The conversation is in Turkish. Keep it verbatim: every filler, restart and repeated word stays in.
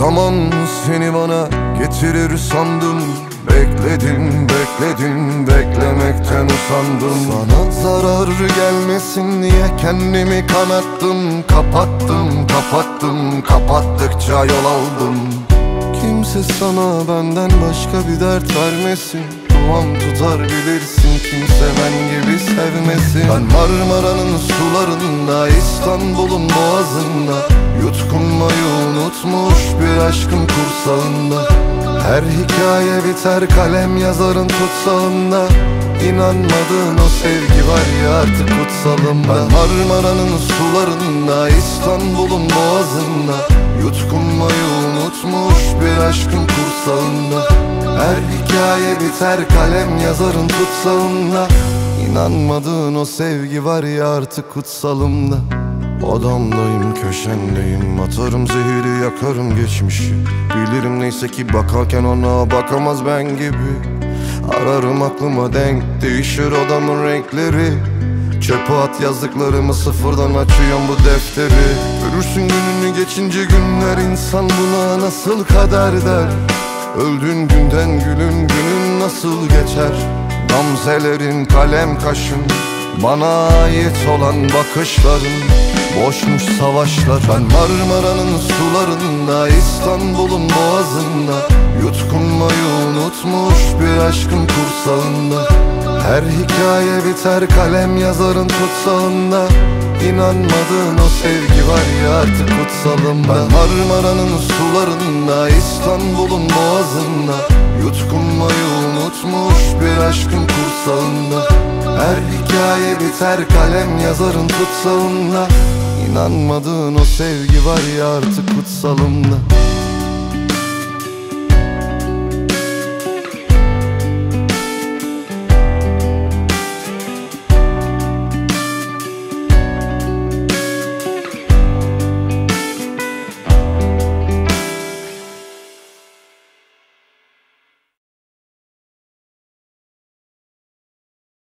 zaman seni bana getirir sandım. Bekledim, bekledim, beklemekten usandım. Sana zarar gelmesin diye kendimi kanattım. Kapattım, kapattım, kapattıkça yol aldım. Kimse sana benden başka bir dert vermesin. Duam tutar bilirsin, kimse ben gibi sevmesin. Ben Marmara'nın sularında, İstanbul'un boğazında, yutkunmayı unutmuş bir aşkın kursağında. Her hikaye biter kalem yazarın tutsağında. İnanmadığın o sevgi var ya artık kutsalım. Ben Marmara'nın sularında, İstanbul'un boğazında, yutkunmayı unutmuş bir aşkın kursağında. Her hikaye biter kalem yazarın tutsağında. İnanmadığın o sevgi var ya artık kutsalımda. Odamdayım, köşendeyim, atarım zehiri, yakarım geçmişi. Bilirim neyse ki bakarken ona bakamaz ben gibi. Ararım aklıma denk, değişir odamın renkleri. Çöpe at yazdıklarımı, sıfırdan açıyorum bu defteri. Görürsün gününü geçince günler, insan buna nasıl kader der. Öldüğün günden gülüm günün nasıl geçer. Gamzelerin, kalem kaşın, bana ait olan bakışların, boşmuş savaşlar. Ben Marmara'nın sularında, İstanbul'un boğazında, yutkunmayı unutmuş bir aşkın kursağında. Her hikaye biter kalem yazarın tutsağında. İnanmadığın o sevgi var ya artık kutsalım. Ben Marmara'nın sularında, İstanbul'un boğazında, yutkunmayı unutmuş bir aşkın kursağında. Her hikaye biter kalem yazarın tutsağında. İnanmadığın o sevgi var ya artık kutsalımda.